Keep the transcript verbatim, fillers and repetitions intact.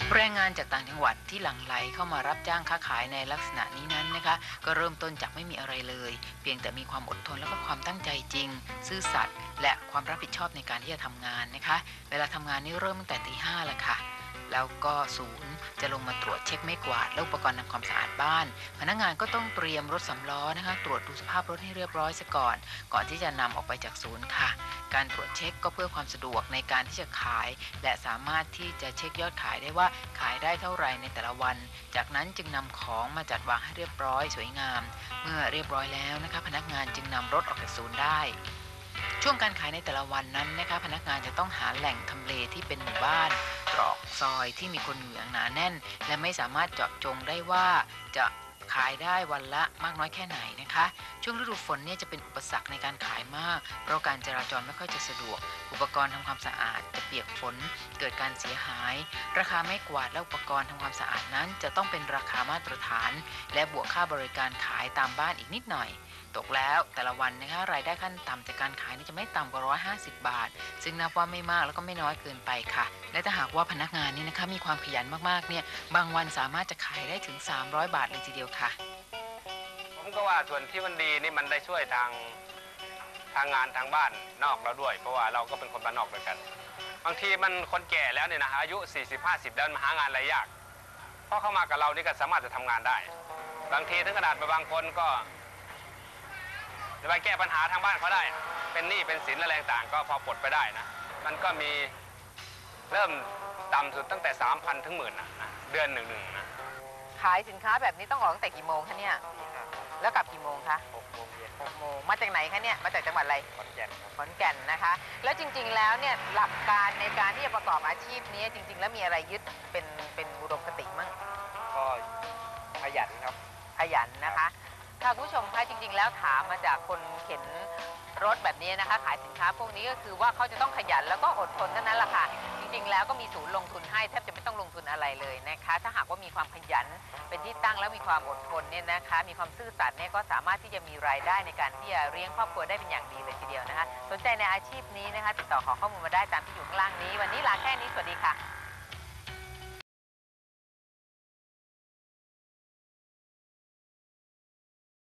แรงงานจากต่างจังหวัดที่หลั่งไหลเข้ามารับจ้างค้าขายในลักษณะนี้นั้นนะคะก็เริ่มต้นจากไม่มีอะไรเลยเพียงแต่มีความอดทนและก็ความตั้งใจจริงซื่อสัตย์และความรับผิดชอบในการที่จะทำงานนะคะเวลาทำงานนี่เริ่มตั้งแต่ตีห้าละค่ะแล้วก็ศูนย์จะลงมาตรวจเช็คไม้กวาดและอุปกรณ์ทำความสะอาดบ้านพนักงานก็ต้องเตรียมรถสำล้อนะคะตรวจดูสภาพรถให้เรียบร้อยซะก่อนก่อนที่จะนำออกไปจากศูนย์ค่ะการตรวจเช็คก็เพื่อความสะดวกในการที่จะขายและสามารถที่จะเช็คยอดขายได้ว่าขายได้เท่าไหร่ในแต่ละวันจากนั้นจึงนำของมาจัดวางให้เรียบร้อยสวยงามเมื่อเรียบร้อยแล้วนะคะพนักงานจึงนำรถออกจากศูนย์ได้ช่วงการขายในแต่ละวันนั้นนะคะพนักงานจะต้องหาแหล่งทำเลที่เป็นหมู่บ้านตรอกซอยที่มีคนอยู่อย่างหนาแน่นและไม่สามารถเจาะจงได้ว่าจะขายได้วันละมากน้อยแค่ไหนนะคะช่วงฤดูฝนเนี่ยจะเป็นอุปสรรคในการขายมากเพราะการจราจรไม่ค่อยจะสะดวกอุปกรณ์ทำความสะอาดจะเปียกฝนเกิดการเสียหายราคาไม้กวาดและอุปกรณ์ทำความสะอาดนั้นจะต้องเป็นราคามาตรฐานและบวกค่าบริการขายตามบ้านอีกนิดหน่อยตกแล้วแต่ละวันนะคะรายได้ขั้นต่ำจากการขายนี่จะไม่ต่ำกว่าร้อยห้าสิบบาทซึ่งนับว่าไม่มากแล้วก็ไม่น้อยเกินไปค่ะและถ้าหากว่าพนักงานนี่นะคะมีความขยันมากๆเนี่ยบางวันสามารถจะขายได้ถึงสามร้อยบาทเลยทีเดียวค่ะผมก็ว่าส่วนที่มันดีนี่มันได้ช่วยทางทางงานทางบ้านนอกเราด้วยเพราะว่าเราก็เป็นคนบ้านนอกด้วยกันบางทีมันคนแก่แล้วเนี่ยนะอายุ สี่สิบ ห้าสิบ แล้วมาหางานอะไรยากเพราะเข้ามากับเรานี่ก็สามารถจะทำงานได้บางทีถึงขนาดบางคนก็จะไปแก้ปัญหาทางบ้านเขาได้เป็นหนี้เป็นสินอะไรต่างก็พอปลดไปได้นะมันก็มีเริ่มต่ำสุดตั้งแต่ สามพัน ถึงหมื่นนะเดือนหนึ่งๆนะขายสินค้าแบบนี้ต้องออกตั้งแต่กี่โมงคะเนี่ยแล้วกลับกี่โมงคะหกโมงเย็นหกโมงมาจากไหนคะเนี่ยมาจากจังหวัดอะไรขอนแก่นขอนแก่นนะคะแล้วจริงๆแล้วเนี่ยหลักการในการที่จะประกอบอาชีพนี้จริงๆแล้วมีอะไรยึดเป็นเป็นอุดมคติมั่งก็ขยันครับขยันนะคะค่ะคุณผู้ชมคะจริงๆแล้วถามมาจากคนเข็นรถแบบนี้นะคะขายสินค้าพวกนี้ก็คือว่าเขาจะต้องขยันแล้วก็อดทนเท่านั้นแหละค่ะจริงๆแล้วก็มีศูนย์ลงทุนให้แทบจะไม่ต้องลงทุนอะไรเลยนะคะถ้าหากว่ามีความขยันเป็นที่ตั้งแล้วมีความอดทนเนี่ยนะคะมีความซื่อสัตย์เนี่ยก็สามารถที่จะมีรายได้ในการที่จะเลี้ยงครอบครัวได้เป็นอย่างดีเลยทีเดียวนะคะสนใจในอาชีพนี้นะคะติดต่อขอข้อมูลมาได้ตามที่อยู่ข้างล่างนี้วันนี้ลาแค่นี้สวัสดีค่ะ